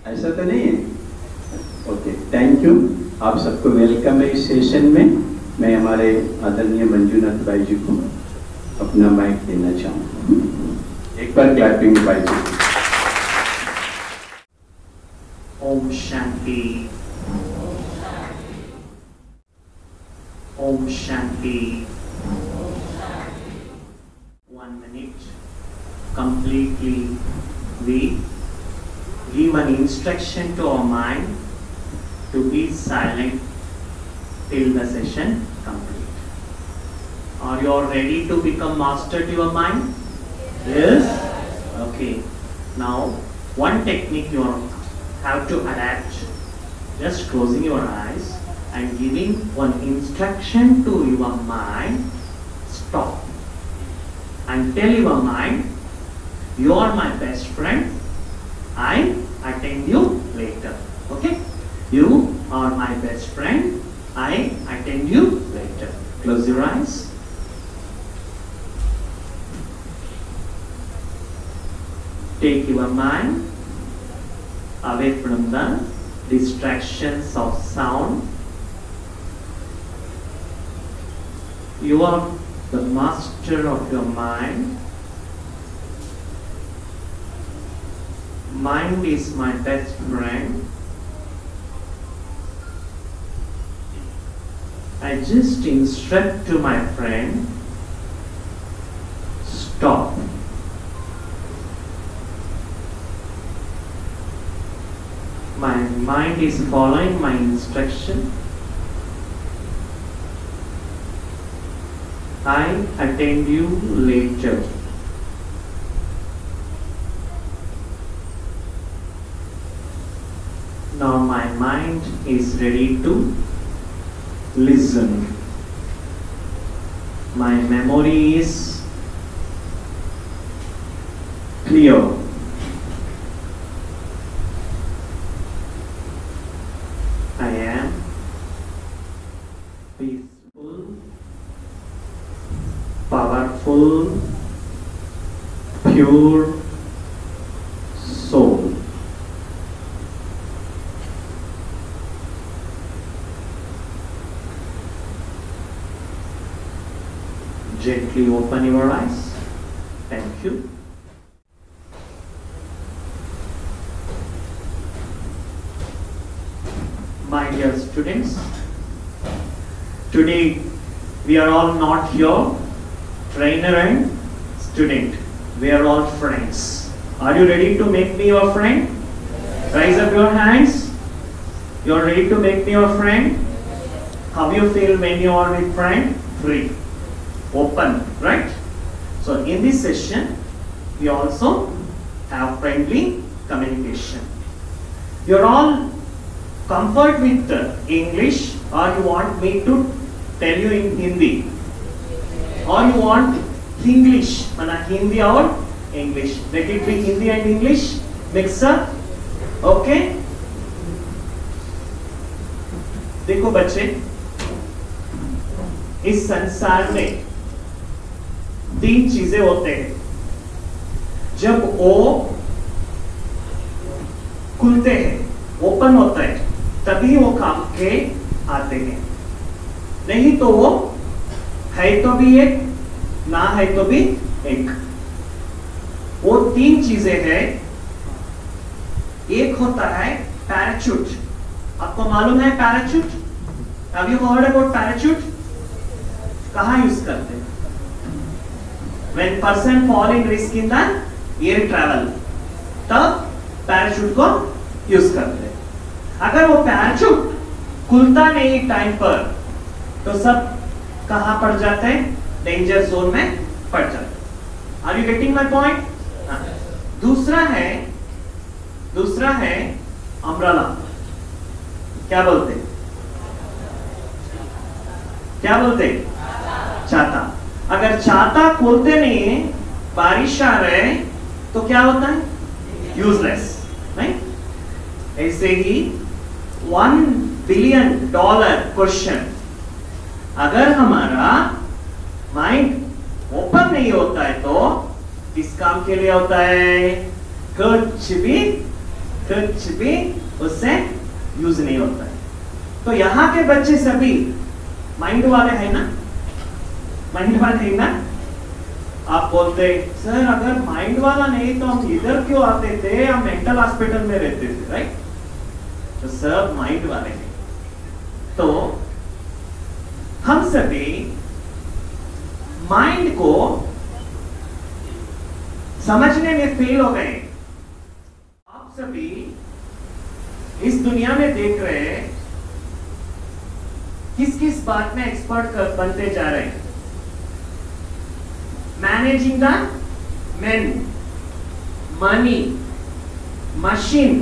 ऐसा तो नहीं है? Okay, thank you. आप सबको वेलकम है इस सेशन में। मैं हमारे आदरणीय मंजूनाथ भाई जी को अपना माइक देना चाहूँगा। एक बार क्लैपिंग भाई जी। Om Shanti. Om Shanti. 1 minute. Completely we give an instruction to our mind to be silent till the session complete. Are you all ready to become master to your mind? Yes? Okay. Now, one technique you have to adapt. Just closing your eyes and giving one instruction to your mind. Stop. And tell your mind, you are my best friend. I attend you later. Okay? You are my best friend. I attend you later. Close your eyes. Take your mind away from the distractions of sound. You are the master of your mind. Mind is my best friend. I just instruct to my friend, stop. My mind is following my instruction. I attend you later. Now my mind is ready to listen. My memory is clear. I am peaceful, powerful, pure soul. Gently open your eyes. Thank you. My dear students, today we are all not here, trainer and student. We are all friends. Are you ready to make me your friend? Raise up your hands. You are ready to make me your friend? How you feel when you are with friend? Free. Open, right? So in this session we also have friendly communication. You're all comfort with English, or you want me to tell you in Hindi, or you want English, mana Hindi or English. Let it be Hindi and English mix up. Okay? देखो बच्चे, इस संसार में 3 चीजें होते हैं। जब वो खुलते हैं, ओपन होता है, तभी वो काम के आते हैं। नहीं तो वो है तो भी एक, ना है तो भी एक। वो 3 चीजें हैं। एक होता है पैराचूट। आपको मालूम है parachute? Have you heard about parachute? कहाँ यूज करते हैं? When person fall in risk in the air travel, तब पैराचूट को यूज करते हैं। अगर वो पैराचूट खुलता नहीं टाइम पर, तो सब कहाँ पड़ जाते हैं? डेंजर जोन में पड़ जाते हैं। Are you getting my point? दूसरा है अम्ब्रेला। क्या बोलते हैं? छाता। अगर छाता खोलते नहीं, बारिश आ रहे, तो क्या होता है? यूजलेस, नहीं? ऐसे ही $1 billion क्वेश्चन, अगर हमारा माइंड ओपन नहीं होता है तो किस काम के लिए होता है? कुछ भी कुछ भी उससे यूज नहीं होता है। तो यहाँ के बच्चे सभी माइंड वाले हैं ना, माइंड वाले हैं ना। आप बोलते सर अगर माइंड वाला नहीं तो हम इधर क्यों आते थे, हम मेंटल हॉस्पिटल में रहते थे, राइट। तो सब माइंड वाले हैं। तो हम सभी माइंड को समझने में फेल हो गए। आप सभी इस दुनिया में देख रहे हैं किस किस बात में एक्सपर्ट बनते जा रहे हैं। Managing the man, money, machine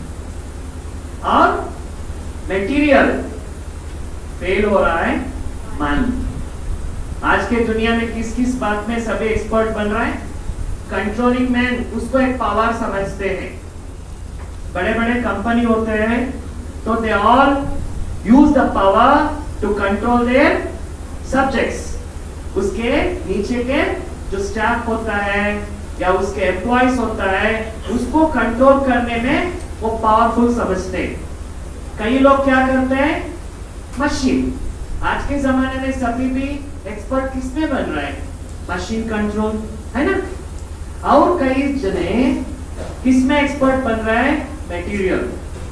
और मटेरियल। फेल हो रहा है मन। आज के दुनिया में किस किस बात में सभी एक्सपर्ट बन रहा है। कंट्रोलिंग मैन, उसको एक पावर समझते हैं। बड़े बड़े कंपनी होते हैं तो they all use the power to control their subjects. उसके नीचे के जो स्टाफ होता है या उसके एम्प्लॉइज होता है उसको कंट्रोल करने में वो पावरफुल समझते हैं। कई लोग क्या करते हैं, मशीन। आज के जमाने में सभी भी एक्सपर्ट किसमें बन रहे हैं, मशीन कंट्रोल, है ना। और कई जने किसमें एक्सपर्ट बन रहे हैं, मटेरियल।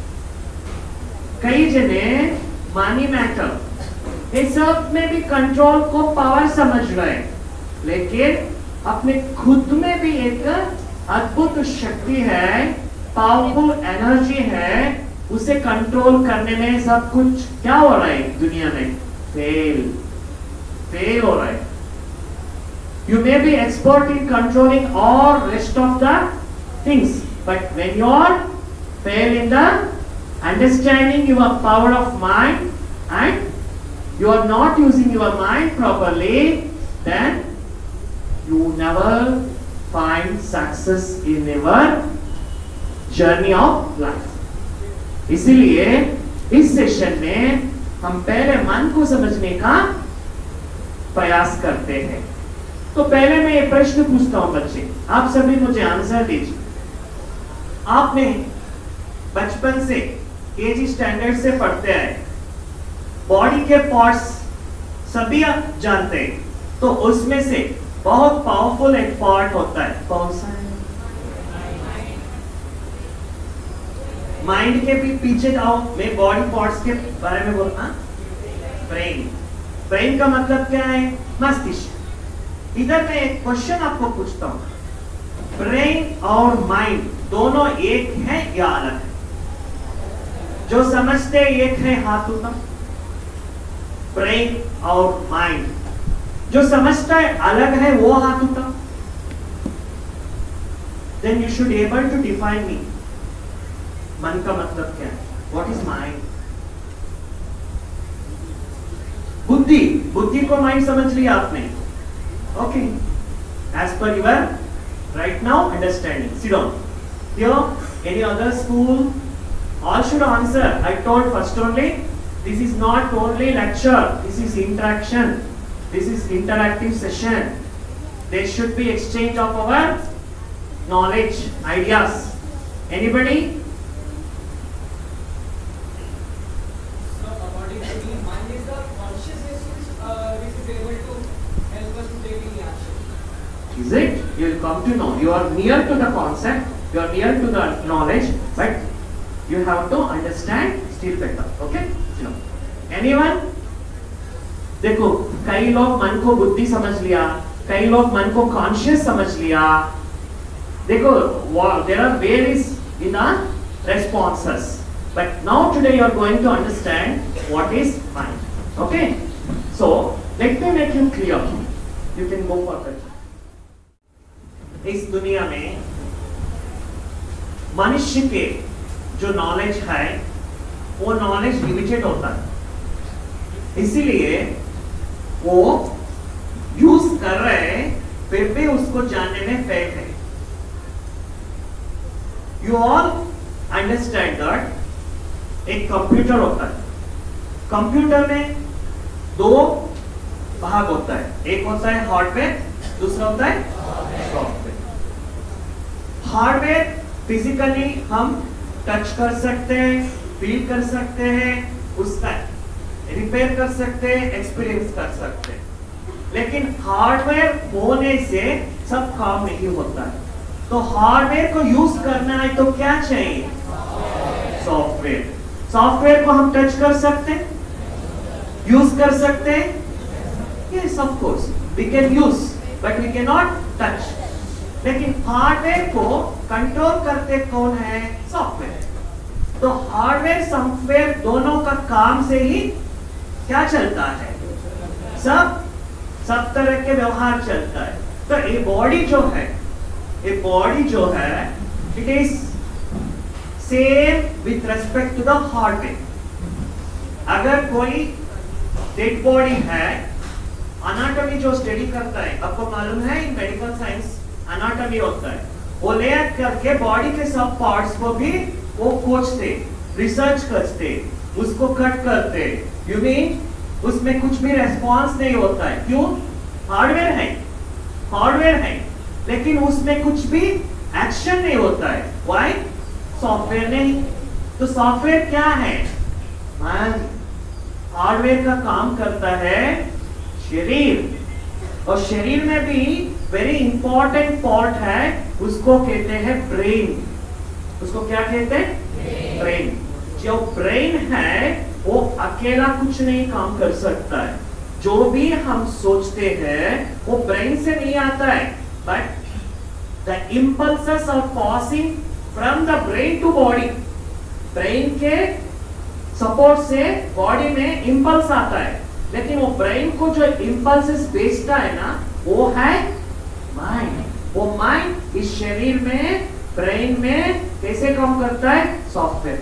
कई जने मनी मैटर, ये सब में भी कंट्रोल को पावर समझ रहे हैं, लेकिन अपने खुद में भी एक अद्भुत शक्ति है, पावरफुल एनर्जी है। उसे कंट्रोल करने में सब कुछ क्या हो रहा है दुनिया में, फेल हो रहा है। You may be expert in controlling all rest of the things, but when you are fail in the understanding your power of mind and you are not using your mind properly, then you never find success in your journey of life. इसीलिए इस session में हम पहले मन को समझने का प्रयास करते हैं। तो पहले मैं ये प्रश्न पूछता हूं बच्चे, आप सभी मुझे आंसर दीजिए। आपने बचपन से केजी स्टैंडर्ड से पढ़ते आए, बॉडी के पार्ट्स सभी आप जानते हैं, तो उसमें से बहुत पावरफुल एक पार्ट होता है, कौन सा है? माइंड के भी पीछे आओ, मैं बॉडी पार्ट्स के बारे में बोलना। ब्रेन, ब्रेन का मतलब क्या है, मस्तिष्क। इधर मैं एक क्वेश्चन आपको पूछता हूं, ब्रेन और माइंड दोनों एक है या अलग है? जो समझते एक है हाथ उठाओ। ब्रेन और माइंड, जो समझता है अलग है वो हाथ उठाओ। Then you should able to define me. मन का मतलब क्या है? What is mind? बुद्धि, बुद्धि को माइंड समझ लिया आपने। Okay. As per your right now understanding. Sit down. Here, any other school? All should answer. I told first only. This is not only lecture. This is interaction. This is interactive session. There should be exchange of our knowledge, ideas. Anybody? Is it? You will come to know. You are near to the concept, you are near to the knowledge, but you have to understand still better. Okay? You know. Anyone? देखो, कई लोग मन को बुद्धि समझ लिया, कई लोग मन को कॉन्शियस समझ लिया। देखो, there are various in the responses, but now today you are going to understand what is mind. Okay? So let me make you clear. You can go further. इस दुनिया में मनुष्य के जो नॉलेज है वो नॉलेज लिमिटेड होता है, इसीलिए वो यूज कर रहे हैं फिर भी उसको जानने में फेल है। यू ऑल अंडरस्टैंड दैट एक कंप्यूटर होता है, कंप्यूटर में दो भाग होता है, एक होता है हार्डवेयर, दूसरा होता है सॉफ्टवेयर। हार्डवेयर फिजिकली हम टच कर सकते हैं, फील कर सकते हैं, उसका रिपेयर कर सकते हैं, एक्सपीरियंस कर सकते हैं। लेकिन हार्डवेयर होने से सब काम नहीं होता है। तो हार्डवेयर को यूज करना है तो क्या चाहिए? सॉफ्टवेयर। सॉफ्टवेयर को हम टच कर सकते हैं, यूज कर सकते हैं? Yes, of course we can use, but we can not touch. लेकिन हार्डवेयर को कंट्रोल करते कौन है? सॉफ्टवेयर। तो हार्डवेयर सॉफ्टवेयर दोनों का काम से ही क्या चलता है? सब तरह के व्यवहार चलता है। तो ये बॉडी जो है, it is same with respect to the hardware. अगर कोई डेड बॉडी है, अनाटॉमी जो स्टडी करता है, आपको मालूम है इन मेडिकल साइंस अनाटॉमी होता है, वो ले करके बॉडी के सब पार्ट्स को भी वो खोजते, रिसर्च करते, उसको कट करते। यू मीन उसमें कुछ भी रेस्पॉन्स नहीं होता है। क्यों? हार्डवेयर है, लेकिन उसमें कुछ भी एक्शन नहीं होता है। व्हाई? सॉफ्टवेयर नहीं। तो सॉफ्टवेयर क्या है? हार्डवेयर का काम करता है शरीर, और शरीर में भी वेरी इंपॉर्टेंट पार्ट है, उसको कहते हैं ब्रेन। उसको क्या कहते हैं? ब्रेन। जो ब्रेन है वो अकेला कुछ नहीं काम कर सकता है। जो भी हम सोचते हैं वो ब्रेन से नहीं आता है, but the impulses are passing from the brain to body. Brain के सपोर्ट से बॉडी में इंपल्स आता है, लेकिन वो ब्रेन को जो इंपल्सेस भेजता है ना, वो है माइंड। वो माइंड इस शरीर में, ब्रेन में कैसे काम करता है? सॉफ्टवेयर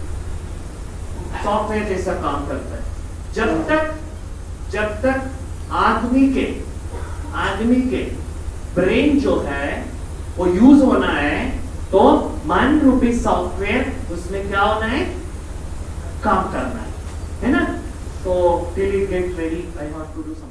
जैसा काम करता है। जब तक आदमी के ब्रेन जो है वो यूज होना है, तो मन रूपी सॉफ्टवेयर उसमें क्या होना है? काम करना है ना? तो till you get ready, I have to do something.